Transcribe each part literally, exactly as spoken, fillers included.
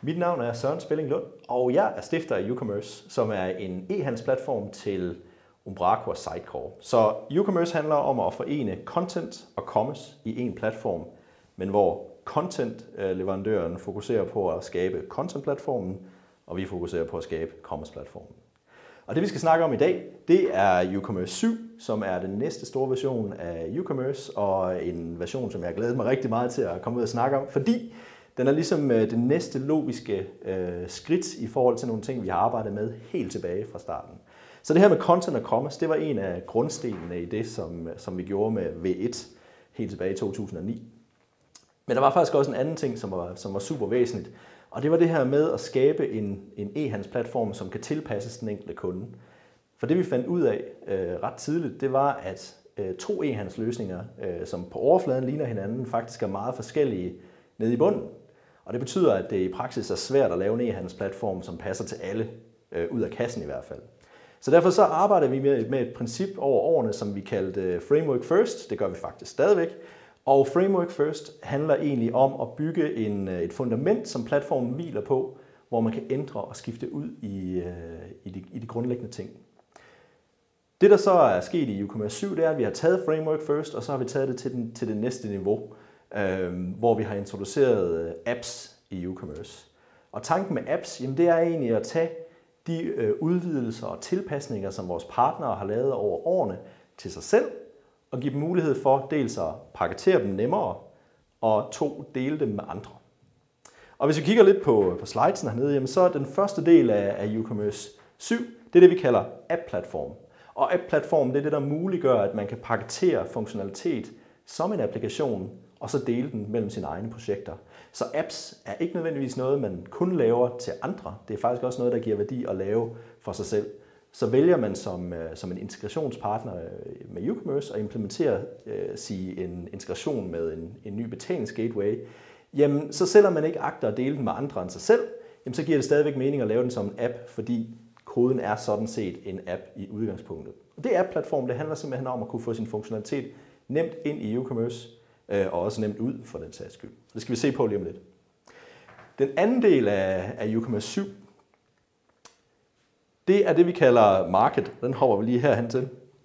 Mit navn er Søren Spelling Lund, og jeg er stifter af UCommerce, som er en e-handelsplatform til Umbraco og Sitecore. Så UCommerce handler om at forene content og commerce i en platform, men hvor content-leverandøren fokuserer på at skabe content-platformen, og vi fokuserer på at skabe commerce-platformen. Og det vi skal snakke om i dag, det er UCommerce syv, som er den næste store version af UCommerce, og en version, som jeg har glædet mig rigtig meget til at komme ud og snakke om, fordi den er ligesom det næste logiske øh, skridt i forhold til nogle ting, vi har arbejdet med helt tilbage fra starten. Så det her med content og commerce, det var en af grundstenene i det, som, som vi gjorde med V et helt tilbage i to tusind og ni. Men der var faktisk også en anden ting, som var, som var super væsentligt, og det var det her med at skabe en, en e-handelsplatform, som kan tilpasses den enkelte kunde. For det vi fandt ud af øh, ret tidligt, det var, at øh, to e-handelsløsninger, øh, som på overfladen ligner hinanden, faktisk er meget forskellige nede i bunden. Og det betyder, at det i praksis er svært at lave en e-handelsplatform, som passer til alle, øh, ud af kassen i hvert fald. Så derfor så arbejder vi med, med et princip over årene, som vi kaldte Framework First. Det gør vi faktisk stadigvæk. Og Framework First handler egentlig om at bygge en, et fundament, som platformen hviler på, hvor man kan ændre og skifte ud i, i, de, i de grundlæggende ting. Det, der så er sket i UCommerce syv, det er, at vi har taget Framework First, og så har vi taget det til, den, til det næste niveau, øh, hvor vi har introduceret apps i UCommerce. Og tanken med apps, jamen det er egentlig at tage de øh, udvidelser og tilpasninger, som vores partnere har lavet over årene til sig selv, og give dem mulighed for dels at paketere dem nemmere, og to, dele dem med andre. Og hvis vi kigger lidt på, på slidesen hernede, jamen så er den første del af, af UCommerce syv, det er det, vi kalder app-platform. Og app-platform, det er det, der muliggør, at man kan paketere funktionalitet som en applikation, og så dele den mellem sine egne projekter. Så apps er ikke nødvendigvis noget, man kun laver til andre. Det er faktisk også noget, der giver værdi at lave for sig selv. Så vælger man som, som en integrationspartner med UCommerce at implementere øh, sige, en integration med en, en ny betalingsgateway, jamen så selvom man ikke agter at dele den med andre end sig selv, jamen, så giver det stadigvæk mening at lave den som en app, fordi koden er sådan set en app i udgangspunktet. Og det app-platform, det handler simpelthen om at kunne få sin funktionalitet nemt ind i UCommerce, øh, og også nemt ud for den sags skyld. Det skal vi se på lige om lidt. Den anden del af, af UCommerce syv, det er det, vi kalder market. Den hopper vi lige herhen til.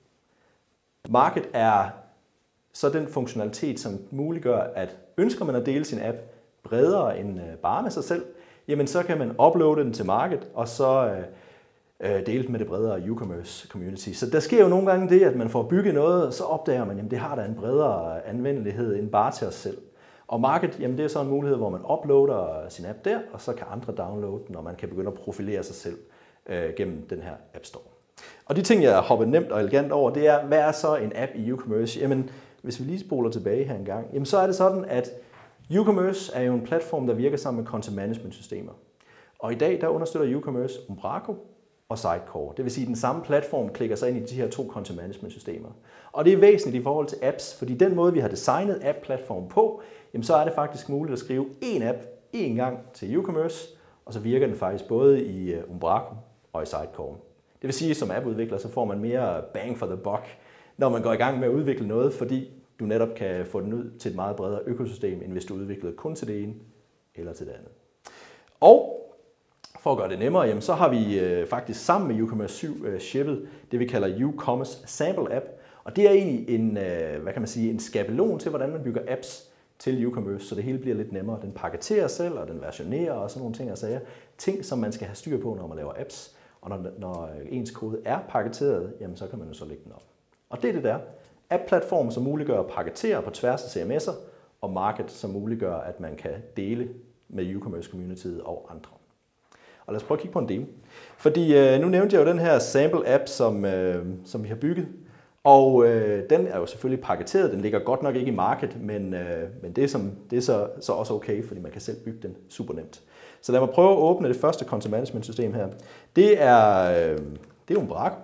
Market er så den funktionalitet, som muliggør, at ønsker man at dele sin app bredere end bare med sig selv, jamen så kan man uploade den til market, og så øh, dele den med det bredere UCommerce community. Så der sker jo nogle gange det, at man får bygget noget, og så opdager man, at det har da en bredere anvendelighed end bare til os selv. Og market, jamen det er så en mulighed, hvor man uploader sin app der, og så kan andre downloade den, og man kan begynde at profilere sig selv gennem den her App Store. Og de ting, jeg har hoppet nemt og elegant over, det er, hvad er så en app i UCommerce? Jamen, hvis vi lige spoler tilbage her en gang, jamen så er det sådan, at UCommerce er jo en platform, der virker sammen med content management systemer. Og i dag, der understøtter UCommerce Umbraco og Sitecore. Det vil sige, at den samme platform klikker sig ind i de her to content management systemer. Og det er væsentligt i forhold til apps, fordi den måde, vi har designet app-platformen på, jamen så er det faktisk muligt at skrive én app én gang til UCommerce, og så virker den faktisk både i Umbraco og i Sitecore. Det vil sige, at som appudvikler, så får man mere bang for the buck, når man går i gang med at udvikle noget, fordi du netop kan få den ud til et meget bredere økosystem, end hvis du udviklede kun til det ene eller til det andet. Og for at gøre det nemmere, jamen, så har vi øh, faktisk sammen med UCommerce syv øh, shippet det, vi kalder UCommerce Sample App. Og det er egentlig en, øh, hvad kan man sige, en skabelon til, hvordan man bygger apps til UCommerce, så det hele bliver lidt nemmere. Den paketerer selv, og den versionerer og sådan nogle ting og sager. Ting, som man skal have styr på, når man laver apps. Og når, når ens kode er paketeret, jamen, så kan man jo så lægge den op. Og det er det der. App-platform, som muliggør at paketere på tværs af C M S'er, og market, som muliggør, at man kan dele med UCommerce-communityet og andre. Og lad os prøve at kigge på en demo. Fordi øh, nu nævnte jeg jo den her sample-app, som, øh, som vi har bygget. Og øh, den er jo selvfølgelig paketeret. Den ligger godt nok ikke i market, men, øh, men det er, som, det er så, så også okay, fordi man kan selv bygge den super nemt. Så lad mig prøve at åbne det første content management system her. Det er, øh, det er Umbraco.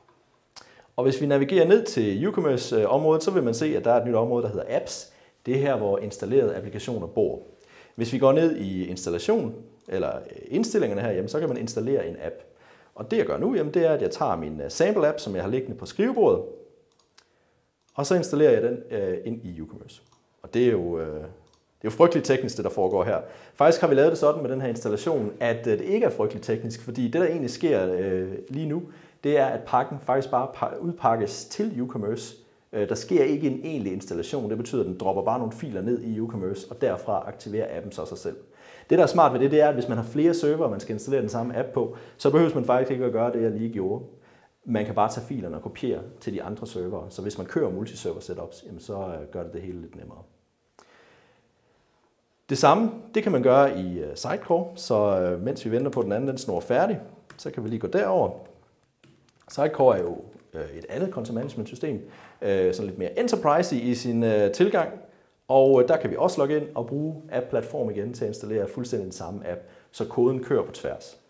Og hvis vi navigerer ned til UCommerce-området, så vil man se, at der er et nyt område, der hedder Apps. Det er her, hvor installerede applikationer bor. Hvis vi går ned i installation, eller indstillingerne her, jamen, så kan man installere en app. Og det jeg gør nu, jamen, det er, at jeg tager min sample app, som jeg har liggende på skrivebordet, og så installerer jeg den øh, ind i UCommerce. Og det er jo, øh, Det er jo frygteligt teknisk, det der foregår her. Faktisk har vi lavet det sådan med den her installation, at det ikke er frygteligt teknisk, fordi det, der egentlig sker øh, lige nu, det er, at pakken faktisk bare udpakkes til WooCommerce. Der sker ikke en egentlig installation. Det betyder, at den dropper bare nogle filer ned i WooCommerce, og derfra aktiverer appen så sig selv. Det, der er smart ved det, det er, at hvis man har flere servere, man skal installere den samme app på, så behøver man faktisk ikke at gøre det, jeg lige gjorde. Man kan bare tage filerne og kopiere til de andre servere. Så hvis man kører multiserver setups, jamen så gør det det hele lidt nemmere. Det samme, det kan man gøre i Sitecore, så mens vi venter på, at den anden den snor færdig, så kan vi lige gå derover. Sitecore er jo et andet content management system, sådan lidt mere enterprise i sin tilgang, og der kan vi også logge ind og bruge app-platform igen til at installere fuldstændig den samme app, så koden kører på tværs.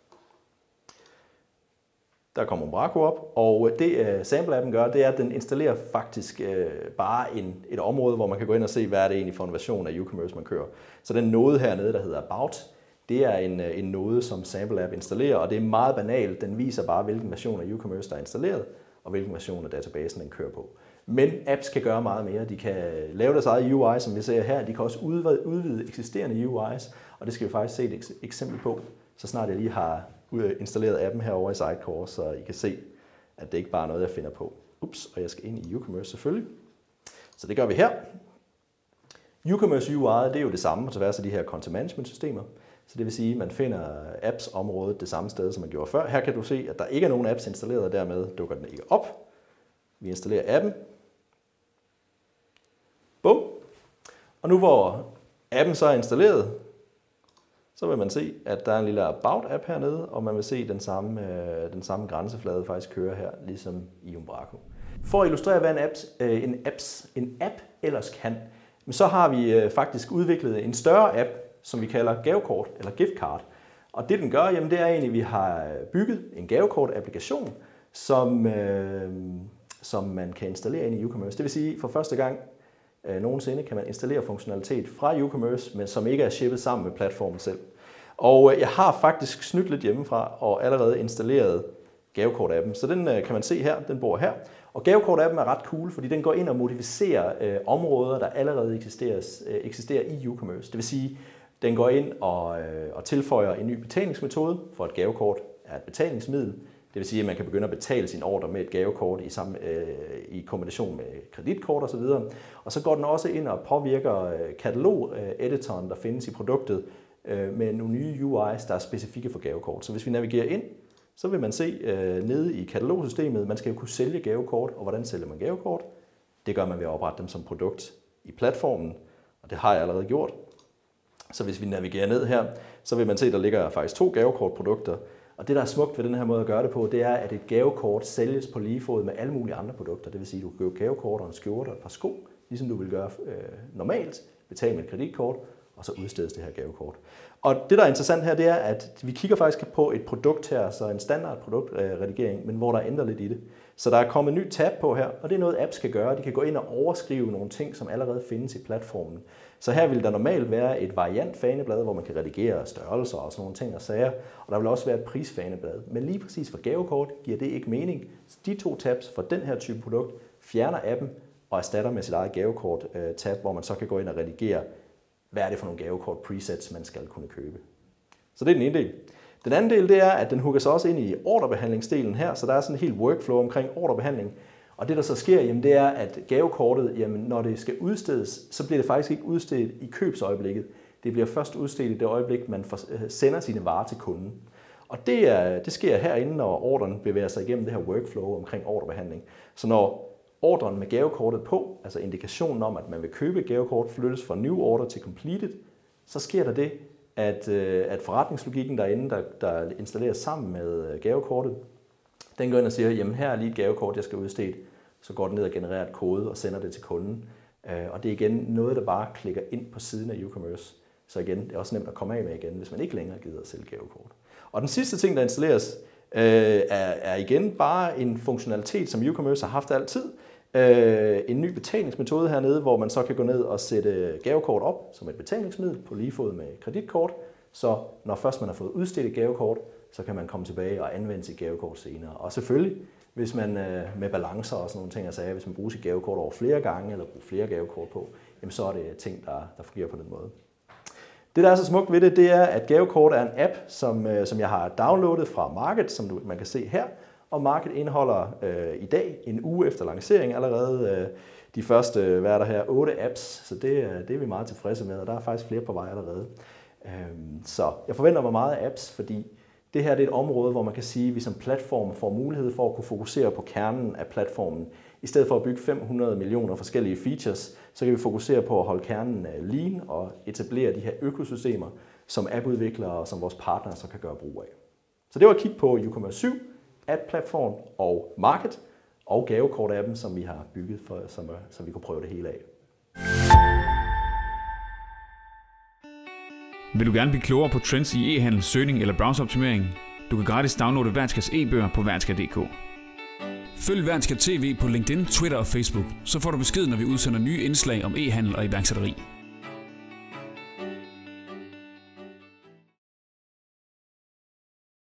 Der kommer Umbraco op, og det sample-appen gør, det er, at den installerer faktisk bare en, et område, hvor man kan gå ind og se, hvad er det egentlig for en version af WooCommerce, man kører. Så den node hernede, der hedder About, det er en, en node, som sample-app installerer, og det er meget banalt. Den viser bare, hvilken version af WooCommerce, der er installeret, og hvilken version af databasen, den kører på. Men apps kan gøre meget mere. De kan lave deres eget U I, som vi ser her. De kan også udvide, udvide eksisterende U I's, og det skal vi faktisk se et eksempel på, så snart jeg lige har installeret appen herovre i Sitecore, så I kan se, at det ikke bare er noget, jeg finder på. Ups, og jeg skal ind i WooCommerce selvfølgelig. Så det gør vi her. WooCommerce U I, det er jo det samme på tværs af de her content management systemer. Så det vil sige, at man finder apps-området det samme sted, som man gjorde før. Her kan du se, at der ikke er nogen apps installeret, og dermed dukker den ikke op. Vi installerer appen. Bum. Og nu hvor appen så er installeret, så vil man se, at der er en lille About-app hernede, og man vil se den samme, den samme grænseflade faktisk køre her, ligesom i Umbraco. For at illustrere, hvad en, apps, en, apps, en app ellers kan, så har vi faktisk udviklet en større app, som vi kalder gavekort eller gift card. Og det den gør, jamen det er egentlig, at vi har bygget en gavekort-applikation, som, øh, som man kan installere ind i WooCommerce. Det vil sige, at for første gang øh, nogensinde kan man installere funktionalitet fra WooCommerce, men som ikke er shippet sammen med platformen selv. Og øh, jeg har faktisk snydt lidt hjemmefra og allerede installeret gavekort-appen. Så den øh, kan man se her, den bor her. Og gavekort-appen er ret cool, fordi den går ind og modificerer øh, områder, der allerede eksisterer, øh, eksisterer i WooCommerce. Det vil sige, den går ind og, øh, og tilføjer en ny betalingsmetode, for et gavekort er et betalingsmiddel. Det vil sige, at man kan begynde at betale sin ordre med et gavekort i, sammen, øh, i kombination med kreditkort osv. Og så går den også ind og påvirker øh, katalog-editoren, der findes i produktet, øh, med nogle nye U I's, der er specifikke for gavekort. Så hvis vi navigerer ind, så vil man se øh, nede i katalogsystemet, man skal jo kunne sælge gavekort, og hvordan sælger man gavekort? Det gør man ved at oprette dem som produkt i platformen, og det har jeg allerede gjort. Så hvis vi navigerer ned her, så vil man se, at der ligger faktisk to gavekortprodukter. Og det, der er smukt ved den her måde at gøre det på, det er, at et gavekort sælges på lige fod med alle mulige andre produkter. Det vil sige, at du kan købe gavekort og en skjorte og et par sko, ligesom du vil gøre øh, normalt, betale med et kreditkort, og så udstedes det her gavekort. Og det, der er interessant her, det er, at vi kigger faktisk på et produkt her, så en standard produktredigering, men hvor der er ændret lidt i det. Så der er kommet en ny tab på her, og det er noget, apps kan gøre. De kan gå ind og overskrive nogle ting, som allerede findes i platformen. Så her vil der normalt være et variant-faneblad, hvor man kan redigere størrelser og sådan nogle ting og sager. Og der vil også være et prisfaneblad. Men lige præcis for gavekort giver det ikke mening. De to tabs for den her type produkt fjerner appen og erstatter med sit eget gavekort-tab, hvor man så kan gå ind og redigere, hvad er det for nogle gavekort-presets, man skal kunne købe. Så det er den ene del. Den anden del, det er, at den hooker sig også ind i ordrebehandlingsdelen her, så der er sådan en helt workflow omkring ordrebehandling. Og det, der så sker, jamen, det er, at gavekortet, jamen, når det skal udstedes, så bliver det faktisk ikke udstedt i købsøjeblikket. Det bliver først udstedt i det øjeblik, man sender sine varer til kunden. Og det, er, det sker herinde, når ordren bevæger sig igennem det her workflow omkring ordrebehandling. Så når ordren med gavekortet på, altså indikationen om, at man vil købe et gavekort, flyttes fra new order til completed, så sker der det, at, at forretningslogikken derinde, der, der installeres sammen med gavekortet, den går ind og siger, jamen her er lige et gavekort, jeg skal udstede. Så går den ned og genererer et kode og sender det til kunden. Og det er igen noget, der bare klikker ind på siden af WooCommerce. Så igen, det er også nemt at komme af med igen, hvis man ikke længere gider at sælge gavekort. Og den sidste ting, der installeres, øh, er, er igen bare en funktionalitet, som WooCommerce har haft altid. Øh, en ny betalingsmetode hernede, hvor man så kan gå ned og sætte gavekort op som et betalingsmiddel på lige fod med kreditkort. Så når først man har fået udstedt et gavekort, så kan man komme tilbage og anvende sit gavekort senere. Og selvfølgelig, hvis man øh, med balancer og sådan nogle ting, altså hvis man bruger sit gavekort over flere gange, eller bruger flere gavekort på, jamen så er det ting, der, der fungerer på den måde. Det, der er så smukt ved det, det er, at Gavekort er en app, som, som jeg har downloadet fra Market, som du, man kan se her. Og Market indeholder øh, i dag, en uge efter lancering, allerede øh, de første, hvad er der her, otte apps. Så det, det er vi meget tilfredse med, og der er faktisk flere på vej allerede. Øhm, så jeg forventer mig meget af apps, fordi det her det er et område, hvor man kan sige, at vi som platform får mulighed for at kunne fokusere på kernen af platformen. I stedet for at bygge fem hundrede millioner forskellige features, så kan vi fokusere på at holde kernen lean og etablere de her økosystemer, som appudviklere og som vores partnere så kan gøre brug af. Så det var at kigge på UCommerce syv, App-platform og Market og Gavekort-appen, som vi har bygget, for, som, så vi kunne prøve det hele af. Vil du gerne blive klogere på trends i e-handel, søgning eller browseroptimering? Du kan gratis downloade Vernskas e-bøger på Vernska punktum d k. Følg Vernska T V på LinkedIn, Twitter og Facebook, så får du besked, når vi udsender nye indslag om e-handel og iværksætteri.